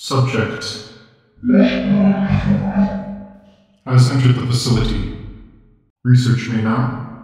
Subject has entered the facility. Research may now